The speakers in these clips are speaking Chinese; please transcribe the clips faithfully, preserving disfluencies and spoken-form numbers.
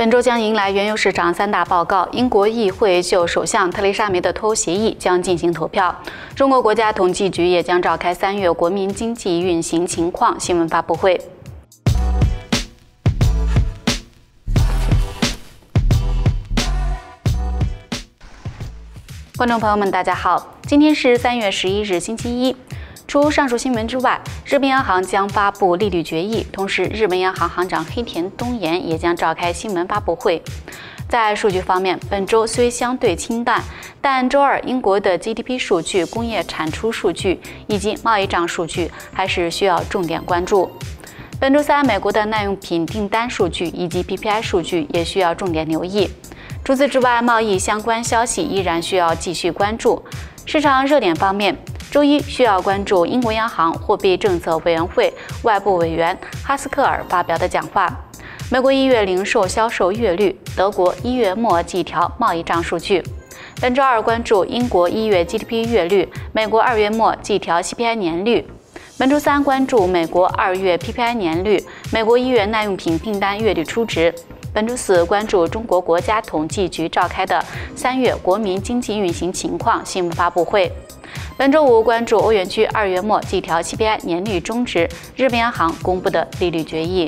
本周将迎来原油市场三大报告。英国议会就首相特蕾莎梅的脱欧协议将进行投票。中国国家统计局也将召开三月国民经济运行情况新闻发布会。观众朋友们，大家好，今天是三月十一日，星期一。除上述新闻之外，日本央行将发布利率决议，同时日本央行行长黑田东彦也将召开新闻发布会。在数据方面，本周虽相对清淡，但周二英国的 G D P 数据、工业产出数据以及贸易账数据还是需要重点关注。本周三，美国的耐用品订单数据以及 P P I 数据也需要重点留意。除此之外，贸易相关消息依然需要继续关注。市场热点方面，周一需要关注英国央行货币政策委员会外部委员哈斯克尔发表的讲话，美国一月零售销售月率，德国一月末季调贸易账数据。本周二关注英国一月 G D P 月率，美国二月末季调 C P I 年率。本周三关注美国二月 P P I 年率，美国一月耐用品订单月率初值。本周四关注中国国家统计局召开的三月国民经济运行情况新闻发布会。本周五关注欧元区二月末季调 C P I 年率终值，日本央行公布的利率决议。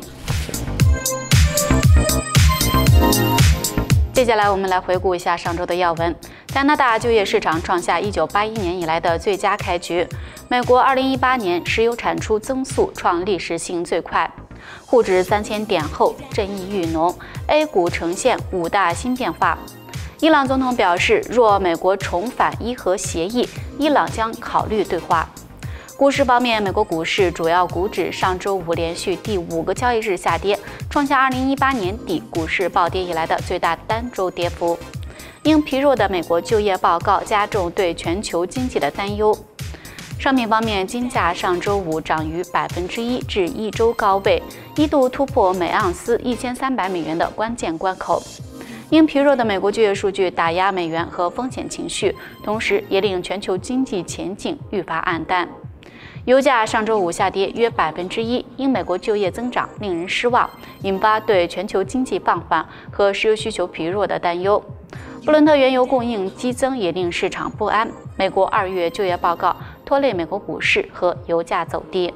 接下来我们来回顾一下上周的要闻。加拿大就业市场创下一九八一年以来的最佳开局。美国二零一八年石油产出增速创历史性最快。沪指三千点后震意愈浓 ，A 股呈现五大新变化。伊朗总统表示，若美国重返伊核协议，伊朗将考虑对话。股市方面，美国股市主要股指上周五连续第五个交易日下跌，创下二零一八年底股市暴跌以来的最大单周跌幅。因疲弱的美国就业报告加重对全球经济的担忧。商品方面，金价上周五涨逾百分之一至一周高位，一度突破每盎司一千三百美元的关键关口。因疲弱的美国就业数据打压美元和风险情绪，同时也令全球经济前景愈发暗淡。油价上周五下跌约百分之一，因美国就业增长令人失望，引发对全球经济放缓和石油需求疲弱的担忧。布伦特原油供应激增也令市场不安。美国二月就业报告拖累美国股市和油价走低。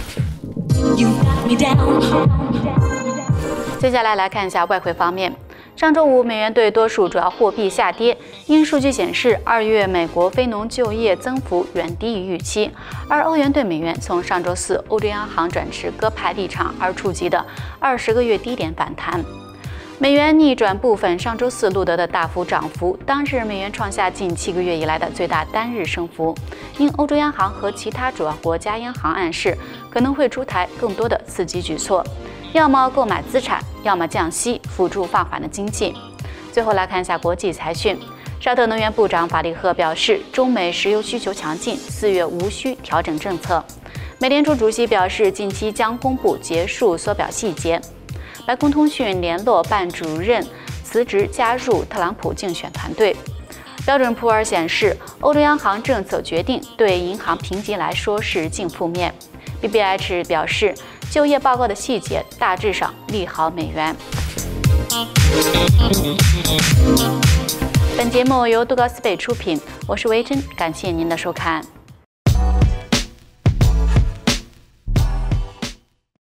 接下来来看一下外汇方面。上周五，美元对多数主要货币下跌，因数据显示，二月美国非农就业增幅远低于预期，而欧元对美元从上周四欧洲央行转持鸽派立场而触及的二十个月低点反弹。美元逆转部分上周四录得的大幅涨幅，当日美元创下近七个月以来的最大单日升幅。因欧洲央行和其他主要国家央行暗示可能会出台更多的刺激举措，要么购买资产，要么降息，辅助放缓的经济。最后来看一下国际财讯。沙特能源部长法利赫表示，中美石油需求强劲，四月无需调整政策。美联储主席表示，近期将公布结束缩表细节。白宫通讯联络办主任辞职，加入特朗普竞选团队。标准普尔显示，欧洲央行政策决定对银行评级来说是净负面。B B H 表示，就业报告的细节大致上利好美元。本节目由杜高斯贝出品，我是维珍，感谢您的收看。